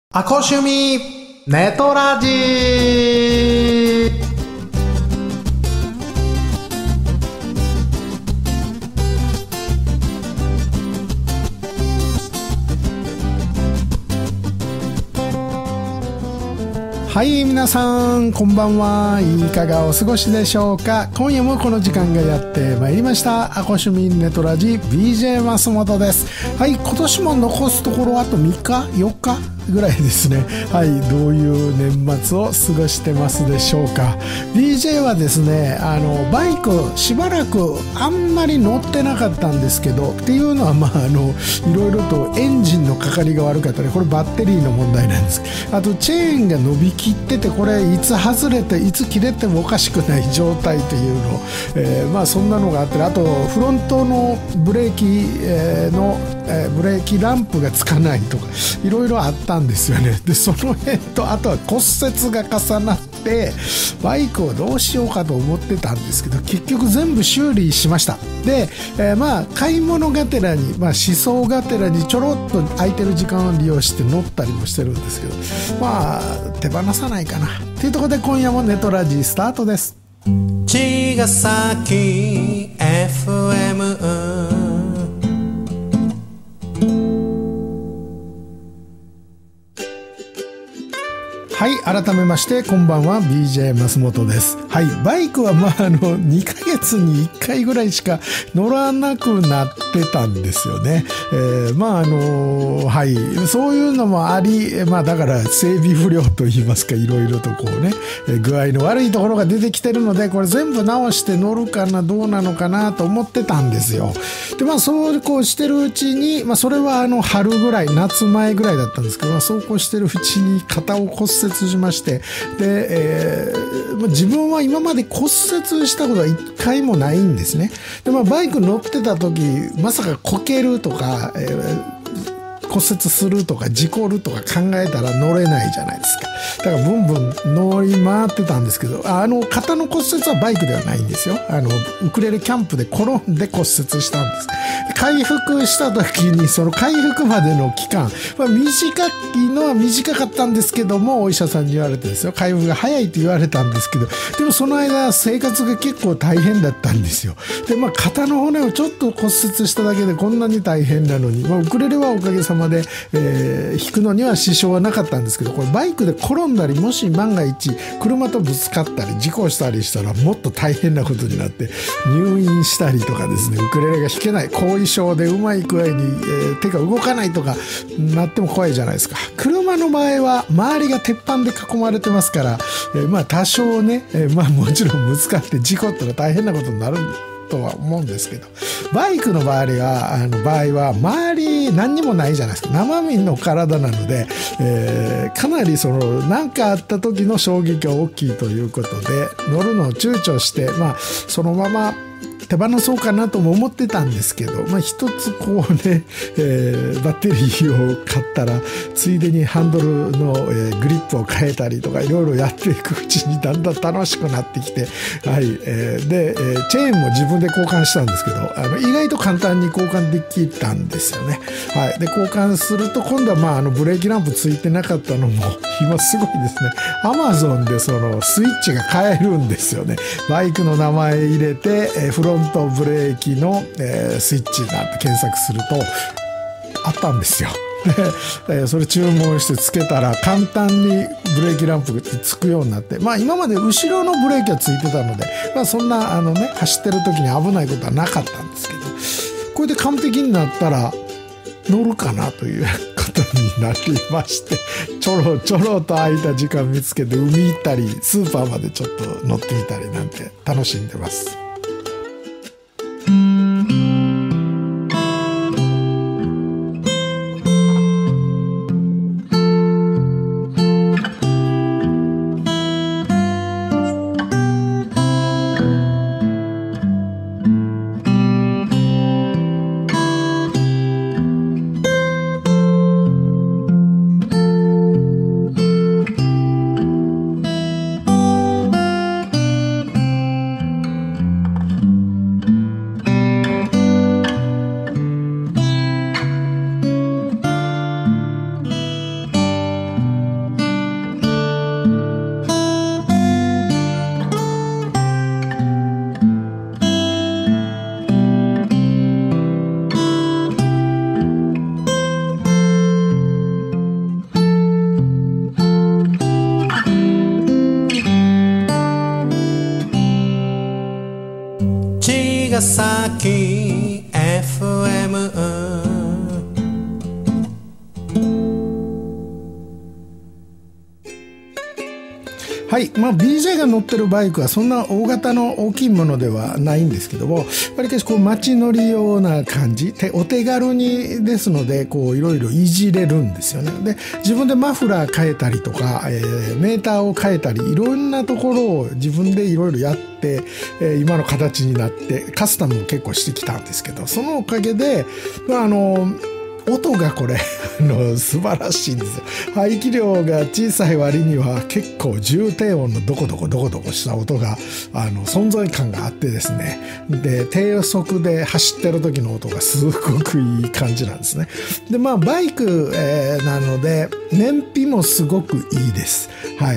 アコ趣味ネトラジー。はい、皆さんこんばんは。いかがお過ごしでしょうか。今夜もこの時間がやってまいりました。アコ趣味ネトラジ BJ 松本です。はい、今年も残すところあと3日4日ぐらいですね。はい、どういう年末を過ごしてますでしょうか。 BJ はですね、バイクしばらくあんまり乗ってなかったんですけど、っていうのはいろいろとエンジンのかかりが悪かったり、これバッテリーの問題なんです。あとチェーンが伸びきってて、これいつ外れていつ切れてもおかしくない状態というの、そんなのがあって、あとフロントのブレーキ、ブレーキランプがつかないとかいろいろあったんですよね。でその辺と、あとは骨折が重なってバイクをどうしようかと思ってたんですけど、結局全部修理しました。で、買い物がてらに、思想がてらにちょろっと空いてる時間を利用して乗ったりもしてるんですけど、手放さないかなというところで、今夜もネトラジースタートです。茅ヶ崎 FM。はい、改めましてこんばんは、 BJ 松本です。はい、バイクは2ヶ月に1回ぐらいしか乗らなくなってたんですよね。はい、そういうのもあり、だから整備不良といいますか、いろいろとこうね、具合の悪いところが出てきてるので、これ全部直して乗るかな、どうなのかなと思ってたんですよ。でそうこうしてるうちに、それは春ぐらい、夏前ぐらいだったんですけど、そうこうしてるうちに肩を骨折しまして、で、自分は今まで骨折したことは1回もないんですね。でバイク乗ってた時、まさかこけるとか、骨折するとか事故るとか考えたら乗れないじゃないですか。だからブンブン乗り回ってたんですけど、肩の骨折はバイクではないんですよ。ウクレレキャンプで転んで骨折したんです。回復した時に、その回復までの期間、短いのは短かったんですけども、お医者さんに言われてですよ、回復が早いと言われたんですけど、でもその間生活が結構大変だったんですよ。で肩の骨をちょっと骨折しただけでこんなに大変なのに、ウクレレはおかげさまで、弾くのには支障はなかったんですけど、これバイクで転んだり、もし万が一車とぶつかったり事故したりしたらもっと大変なことになって、入院したりとかですね、ウクレレが弾けない、後遺症でうまい具合に、手が動かないとかなっても怖いじゃないですか。車の場合は周りが鉄板で囲まれてますから、多少ね、もちろんぶつかって事故ったら大変なことになるとは思うんですけど、バイクの場合は周り何にもないじゃないですか。生身の体なので、かなり何かあった時の衝撃が大きいということで、乗るのを躊躇して、そのまま手放そうかなとも思ってたんですけど、一つこうね、バッテリーを買ったらついでにハンドルの、グリップを変えたりとかいろいろやっていくうちにだんだん楽しくなってきて、はい、で、チェーンも自分で交換したんですけど、意外と簡単に交換できたんですよね。はい、で交換すると今度はブレーキランプついてなかったのも今すごいですね、Amazon でそのスイッチが買えるんですよね。バイクの名前入れて、フロントブレーキの、スイッチなんて検索するとあったんですよ。で、それ注文してつけたら簡単にブレーキランプがつくようになって、今まで後ろのブレーキはついてたので、そんな走ってる時に危ないことはなかったんですけど、これで完璧になったら乗るかなということになりまして、ちょろと空いた時間見つけて海行ったりスーパーまでちょっと乗ってみたりなんて楽しんでます。 ヶ崎 FM。はい、BJ が乗ってるバイクはそんな大型の大きいものではないんですけども、わりかしこう街乗りような感じでお手軽にですので、こういろいろいじれるんですよね。で、自分でマフラー変えたりとか、メーターを変えたり、いろんなところを自分でいろいろやって、今の形になってカスタムを結構してきたんですけど、そのおかげで音がこれ素晴らしいんですよ。排気量が小さい割には結構重低音のドコドコした音が存在感があってですね。で、低速で走ってる時の音がすごくいい感じなんですね。で、バイク、なので燃費もすごくいいです。はい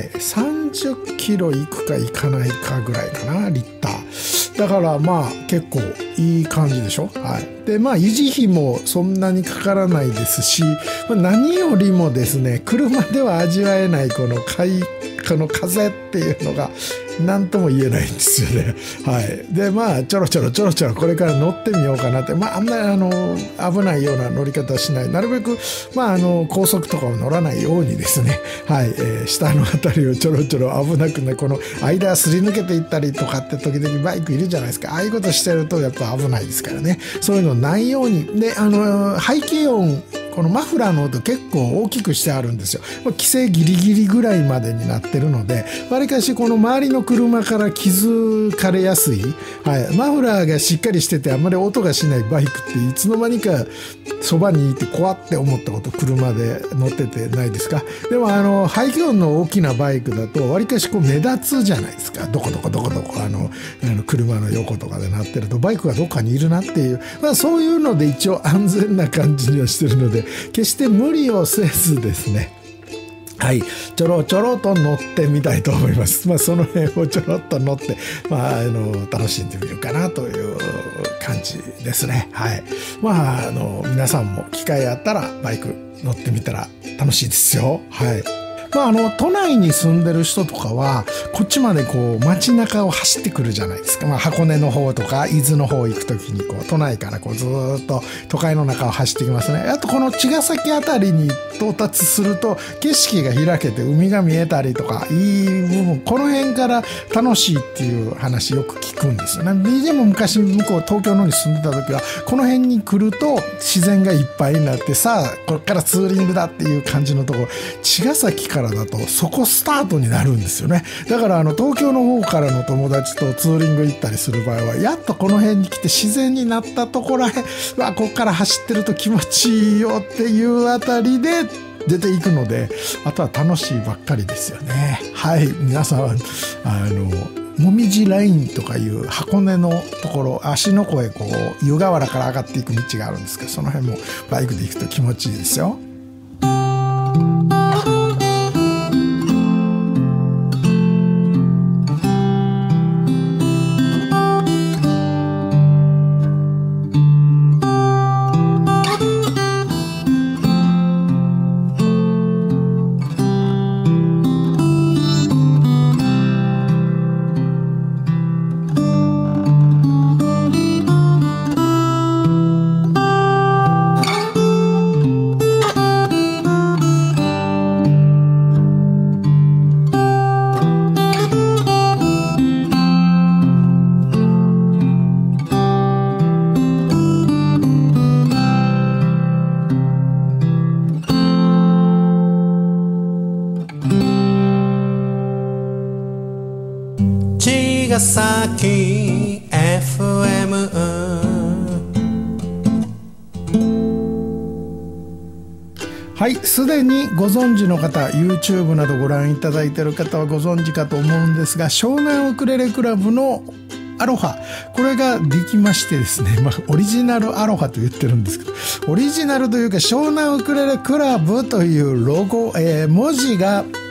。30キロいくかいかないかぐらいかな、リッター。だから結構いい感じでしょ。はい。で、維持費もそんなにかからないですし、何よりもですね、車では味わえないこの風っていうのが何とも言えないんですよね。はい。で、ちょろちょろこれから乗ってみようかなって、あんまり危ないような乗り方はしない。なるべく、高速とかを乗らないようにですね、はい、下のあたりをちょろちょろ危なくない、この間すり抜けていったりとかって時々バイクいるじゃないですか。ああいうことしてるとやっぱ危ないですからね。そういうのないように。で、排気音、このマフラーの音結構大きくしてあるんですよ。規制ギリギリぐらいまでになってるので、わりかしこの周りの車から気づかれやすい。はい。マフラーがしっかりしててあんまり音がしないバイクっていつの間にかそばにいて怖って思ったこと車で乗っててないですか？でも排気音の大きなバイクだとわりかしこう目立つじゃないですか。どこ車の横とかでなってるとバイクがどっかにいるなっていう、そういうので一応安全な感じにはしてるので、決して無理をせずですね、はい、ちょろちょろと乗ってみたいと思います。その辺をちょろっと乗って、楽しんでみるかなという感じですね。はい。皆さんも機会あったらバイク乗ってみたら楽しいですよ。はい。都内に住んでる人とかは、こっちまでこう街中を走ってくるじゃないですか。箱根の方とか伊豆の方行くときに都内からずーっと都会の中を走ってきますね。あとこの茅ヶ崎あたりに到達すると景色が開けて海が見えたりとか、いい部分、この辺から楽しいっていう話よく聞くんですよね。BJ も昔向こう東京の方に住んでた時は、この辺に来ると自然がいっぱいになって、さあこれからツーリングだっていう感じのところ、茅ヶ崎からだとそこスタートになるんですよね。だから東京の方からの友達とツーリング行ったりする場合は、やっとこの辺に来て自然になったところへ、こっから走ってると気持ちいいよっていうあたりで出ていくので、あとは楽しいばっかりですよね。はい。皆さんもみじラインとかいう箱根のところ、芦ノ湖へ湯河原から上がっていく道があるんですけど、その辺もバイクで行くと気持ちいいですよ。茅ヶ崎 FM。 はい、すでにご存知の方、 YouTube などご覧いただいている方はご存知かと思うんですが、湘南ウクレレクラブのアロハ、これができましてですね、オリジナルアロハと言ってるんですけど、オリジナルというか湘南ウクレレクラブというロゴ、文字が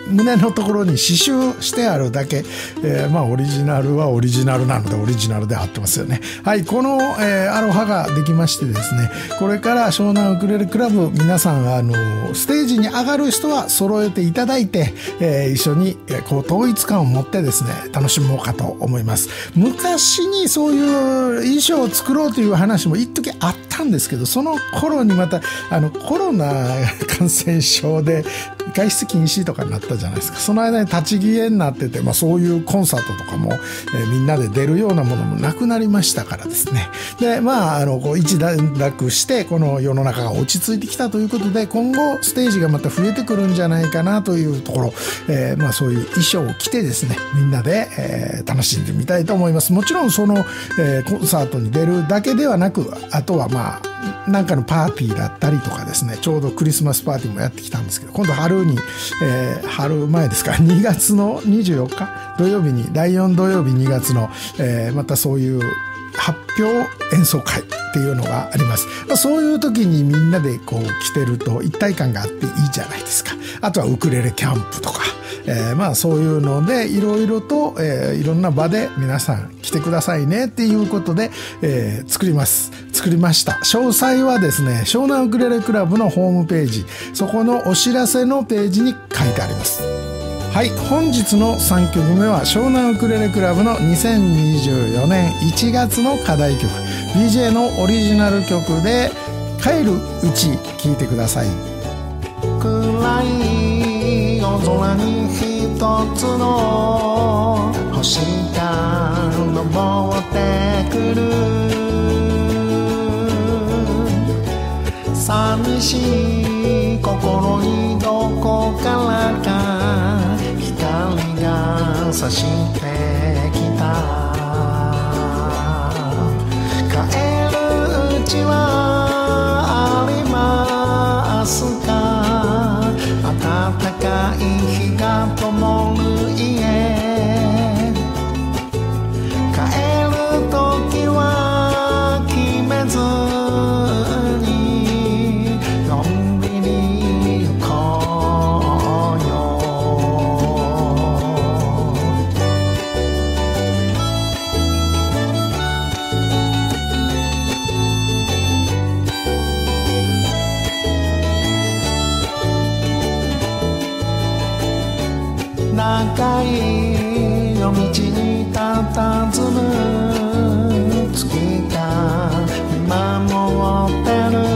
胸のところに刺繍してあるだけ、オリジナルはオリジナルなのでオリジナルで合ってますよね。はい、この、アロハができましてですね、これから湘南ウクレレクラブ皆さんステージに上がる人は揃えていただいて、一緒に統一感を持ってですね楽しもうかと思います。昔にそういう衣装を作ろうという話も一時あったんですけど、その頃にまたコロナ感染症で外出禁止とかになったじゃないですか。その間に立ち消えになってて、そういうコンサートとかも、みんなで出るようなものもなくなりましたからですね。で一段落してこの世の中が落ち着いてきたということで、今後ステージがまた増えてくるんじゃないかなというところ、そういう衣装を着てですねみんなで、楽しんでみたいと思います。もちろんその、コンサートに出るだけではなく、あとはなんかのパーティーだったりとかですね、ちょうどクリスマスパーティーもやってきたんですけど、今度春前ですか、2月の24日土曜日に第4土曜日2月の、またそういう発表演奏会っていうのがあります。そういう時にみんなで来てると一体感があっていいじゃないですか。あとはウクレレキャンプとか、そういうのでいろいろと、いろんな場で皆さん来てくださいねっていうことで、作りました。詳細はですね湘南ウクレレクラブのホームページ、そこのお知らせのページに書いてあります。はい、本日の3曲目は湘南ウクレレクラブの2024年1月の課題曲 BJ のオリジナル曲で帰るうち聴いてください。 暗い夜空に一つの星が昇ってくる、寂しい心にどこからか光が差してきた。帰るうちはありますか、暖かい日が灯る家。帰る時は決めず長い夜道に佇む月が見守ってる。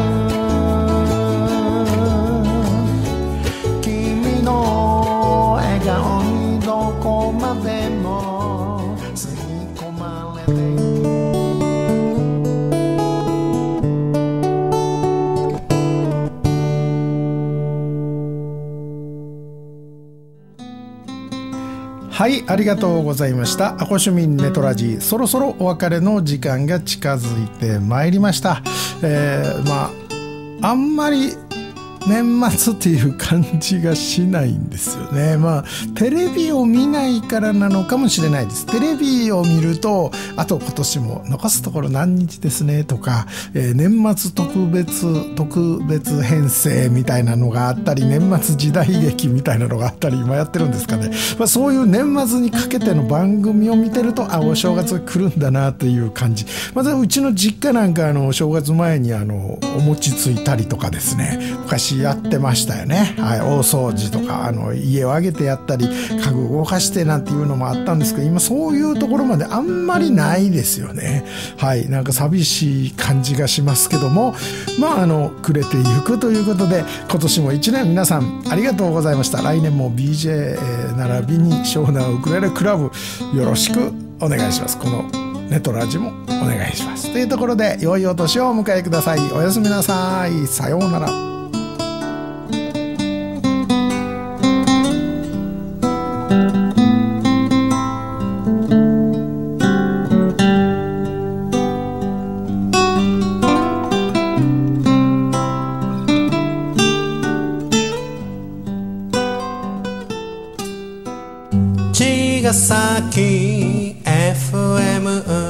君の笑顔にどこまでも吸い込まれている。 はい、ありがとうございました。アコシュミンネトラジー、そろそろお別れの時間が近づいてまいりました。あんまり年末っていう感じがしないんですよね。テレビを見ないからなのかもしれないです。テレビを見ると、あと今年も残すところ何日ですねとか、年末特別編成みたいなのがあったり、年末時代劇みたいなのがあったり、今やってるんですかね。そういう年末にかけての番組を見てると、お正月が来るんだなっていう感じ。うちの実家なんか正月前にお餅ついたりとかですね、昔やってましたよね。はい、大掃除とか家を挙げてやったり家具を動かしてなんていうのもあったんですけど、今そういうところまであんまりないですよね。はい、なんか寂しい感じがしますけども、暮れていくということで、今年も1年皆さんありがとうございました。来年も BJ 並びに湘南ウクレレクラブよろしくお願いします。このネトラジもお願いしますというところで、良いお年をお迎えください。おやすみなさい。さようなら。 茅ヶ崎 FM